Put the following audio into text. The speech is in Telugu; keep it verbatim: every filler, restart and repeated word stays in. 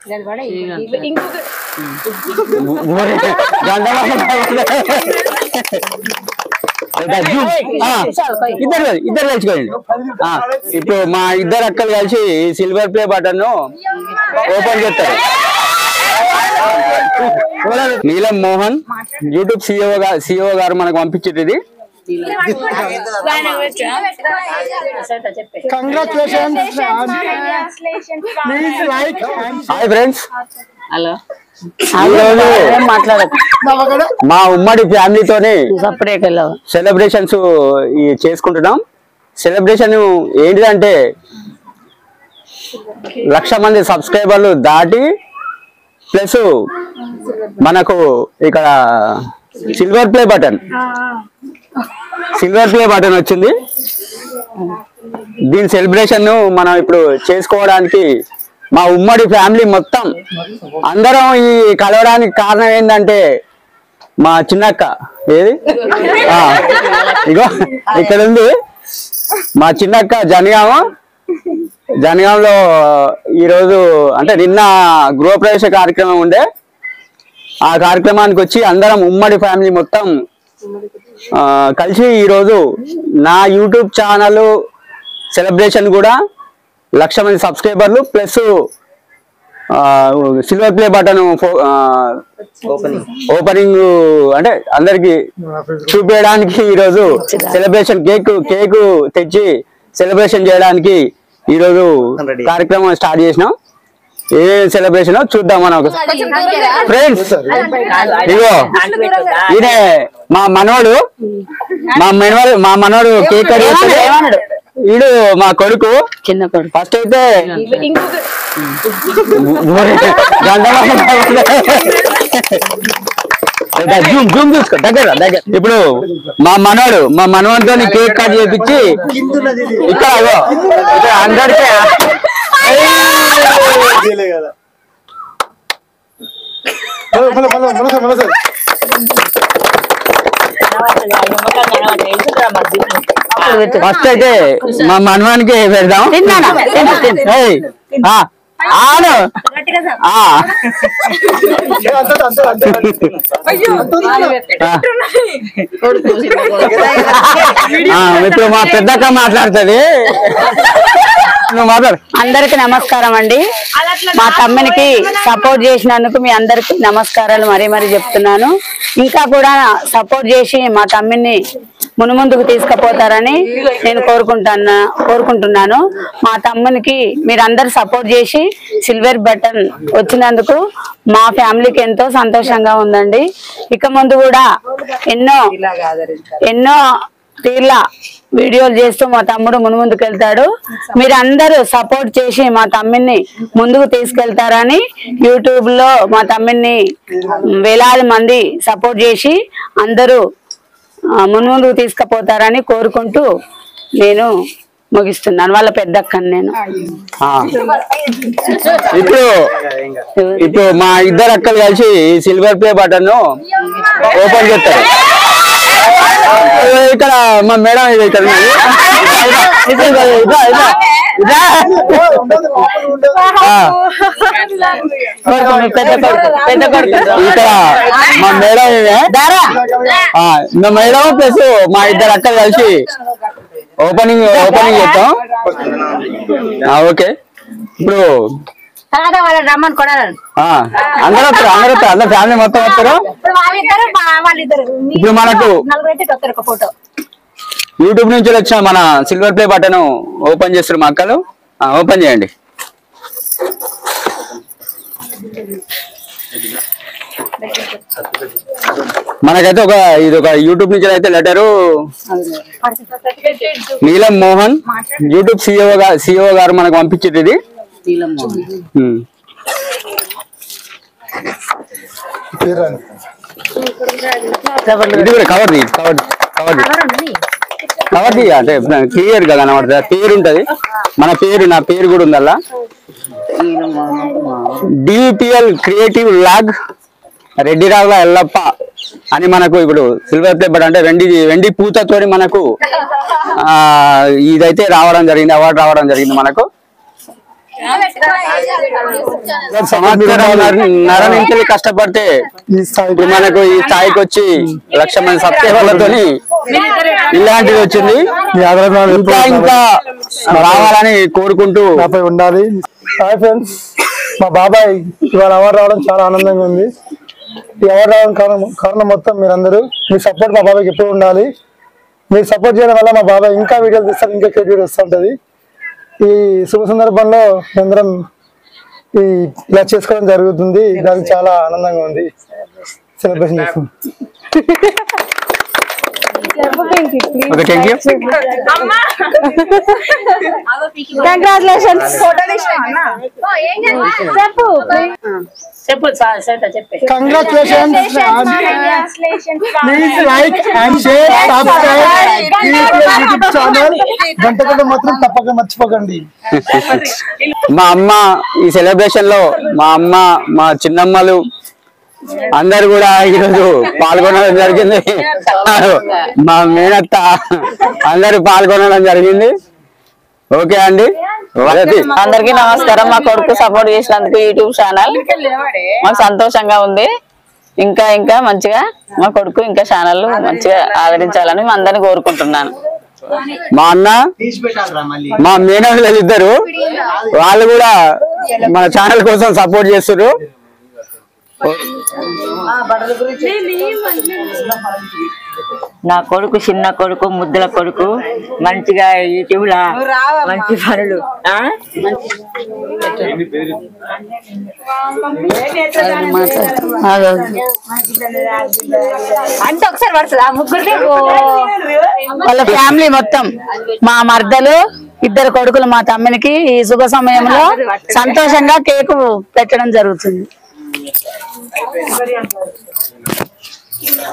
ఇద్దరు ఇద్దరు కలిసిపోయింది. ఇప్పుడు మా ఇద్దరు అక్కలు కలిసి సిల్వర్ ప్లే బటన్ ఓపెన్ చేస్తారు. నీలం మోహన్ యూట్యూబ్ సిఇఓ సిఇఓ గారు మనకు పంపించేది ఇది. హాయ్ ఫ్రెండ్స్, హలో మాట్లాడదు. మా ఉమ్మడి ఫ్యామిలీతోని సెలబ్రేషన్స్ చేసుకుంటున్నాం. సెలబ్రేషన్ ఏంటిదంటే లక్ష మంది సబ్స్క్రైబర్లు దాటి ప్లస్ మనకు ఇక్కడ silver play button silver play button వచ్చింది. దీని సెలబ్రేషన్ మనం ఇప్పుడు చేసుకోవడానికి మా ఉమ్మడి ఫ్యామిలీ మొత్తం అందరం ఈ కలవడానికి కారణం ఏంటంటే మా చిన్నక్క ఏది ఇగో ఇక్కడ ఉంది మా చిన్నక్క జనగామ. జనగాంలో ఈరోజు అంటే నిన్న గృహప్రవేశ కార్యక్రమం ఉండే. ఆ కార్యక్రమానికి వచ్చి అందరం ఉమ్మడి ఫ్యామిలీ మొత్తం కలిసి ఈరోజు నా యూట్యూబ్ ఛానల్ సెలబ్రేషన్ కూడా లక్ష మంది సబ్స్క్రైబర్లు plus silver play button opening అంటే అందరికి చూపించడానికి ఈరోజు సెలబ్రేషన్ కేక్ కేక్ తెచ్చి సెలబ్రేషన్ చేయడానికి ఈరోజు కార్యక్రమం స్టార్ట్ చేసినాం. ఏ సెలబ్రేషన్ చూద్దాం మనం. ఫ్రెండ్స్ ఇగో ఈయన మా మనోడు మా మనవాడు మా మనోడు కేక్ కట్ చేస్తాడు. వీడు మా కొడుకు చిన్న కొడుకు. ఫస్ట్ అయితే జూమ్ జూమ్ చూసుకో దగ్గర దగ్గర. ఇప్పుడు మా మనోడు మా మనవాడితో కేక్ కట్ చేపించి ఇక్కడ ఇక్కడ అందరికీ ఫస్ట్ అయితే మా మనవానికి పెడదాం. ఇప్పుడు మా పెద్దక్క మాట్లాడుతుంది. అందరికి నమస్కారం అండి. మా తమ్మునికి సపోర్ట్ చేసినందుకు మీ అందరికి నమస్కారాలు మరీ మరీ చెప్తున్నాను. ఇంకా కూడా సపోర్ట్ చేసి మా తమ్ముని మునుముందుకు తీసుకుపోతారని నేను కోరుకుంటున్నా కోరుకుంటున్నాను మా తమ్మునికి మీరందరూ సపోర్ట్ చేసి సిల్వర్ బటన్ వచ్చినందుకు మా ఫ్యామిలీకి ఎంతో సంతోషంగా ఉందండి. ఇక ముందు కూడా ఎన్నో ఎన్నో తీర్ల వీడియోలు చేస్తూ మా తమ్ముడు మునుముందుకు వెళ్తాడు. మీరందరూ సపోర్ట్ చేసి మా తమ్ముని ముందుకు తీసుకెళ్తారని యూట్యూబ్ లో మా తమ్ముని వేలాది మంది సపోర్ట్ చేసి అందరూ మున్ముందుకు తీసుకుపోతారని కోరుకుంటూ నేను ముగిస్తున్నాను. వాళ్ళ పెద్దక్కని నేను. ఇప్పుడు ఇప్పుడు మా ఇద్దరు అక్కలు కలిసి సిల్వర్ ప్లే బటన్ ఓపెన్ చేస్తారు. ఇక్కడ మా మేడం ఇది ఇక్కడ ఇక్కడ మా మేడం ఇదే మా మేడం ప్లస్ మా ఇద్దరు అక్కలు కలిసి ఓపెనింగ్ ఓపెనింగ్ చేస్తాం. ఓకే ఇప్పుడు అందరూ వస్తారు అందరూ వస్తారు అందరు ఫ్యామిలీ మొత్తం వస్తారు. ఇప్పుడు మనకు యూట్యూబ్ నుంచి వచ్చిన మన సిల్వర్ ప్లే బటన్ ఓపెన్ చేస్తారు మా అక్కలు. ఓపెన్ చేయండి. మనకైతే ఒక ఇది ఒక యూట్యూబ్ నుంచి అయితే letter Neal Mohan YouTube CEO గారు సిఇఓ గారు మనకు పంపించేది ఇది. ఇది కూడా cover the cover cover cover the అంటే క్లియర్ గా కనబడుతుంది. పేరు ఉంటది మన పేరు నా పేరు కూడా ఉంది అలా. DPL creative log Reddy Ravula Yellappa అని మనకు ఇప్పుడు సిల్వర్ ప్లే బటన్ అంటే వెండి వెండి పూతతో మనకు ఆ ఇదైతే రావడం జరిగింది, అవార్డు రావడం జరిగింది మనకు. నర నుంచి కష్టపడితే మనకు ఈ స్థాయికి వచ్చి లక్ష మంది సబ్స్క్రైబర్లతో ఇలాంటిది వచ్చింది. ఇంకా ఇంకా రావాలని కోరుకుంటూ ఉండాలి. హాయ్ ఫ్రెండ్స్, మా బాబాయ్ ఇవాళ అవార్డు రావడం చాలా ఆనందంగా ఉంది. ఈ అవార్డు రావడం కారణం కారణం మొత్తం మీరందరూ, మీ సపోర్ట్ మా బాబాయ్కి ఎప్పుడు ఉండాలి. మీరు సపోర్ట్ చేయడం వల్ల మా బాబాయ్ ఇంకా వీడియోలు తీస్తారు, ఇంకా క్రియేటివ్ వస్తుంటది. ఈ శుభ సందర్భంలో అందరం ఈ ఇలా చేసుకోవడం జరుగుతుంది. దానికి చాలా ఆనందంగా ఉంది. సెలబ్రేషన్ చేసుకుంటాం. Congratulations. Congratulations. Please like and share, subscribe YouTube channel. గంట గంట మాత్రం తప్పక మర్చిపోకండి. మా అమ్మ ఈ సెలబ్రేషన్ లో మా అమ్మ మా చిన్నమ్మలు అందరు కూడా ఈరోజు పాల్గొనడం జరిగింది. మా మేనత్త అందరూ పాల్గొనడం జరిగింది. ఓకే అండి, అందరికి నమస్కారం. మా కొడుకు సపోర్ట్ చేసినందుకు యూట్యూబ్ ఛానల్ మాకు సంతోషంగా ఉంది. ఇంకా ఇంకా మంచిగా మా కొడుకు ఇంకా ఛానల్ మంచిగా ఆదరించాలని మా అందరిని కోరుకుంటున్నాను. మా అన్న మా మేనత్తలు ఇద్దరు వాళ్ళు కూడా మన ఛానల్ కోసం సపోర్ట్ చేస్తున్నారు. నా కొడుకు చిన్న కొడుకు ముద్దుల కొడుకు మంచిగా యూట్యూబ్ లా మంచి పనులు అంటే ఒకసారి పడుతుంది ఆ ముగ్గురిని. వాళ్ళ ఫ్యామిలీ మొత్తం మా మర్దలు ఇద్దరు కొడుకులు మా తమ్మునికి ఈ శుభ సమయంలో సంతోషంగా కేకు పెట్టడం జరుగుతుంది.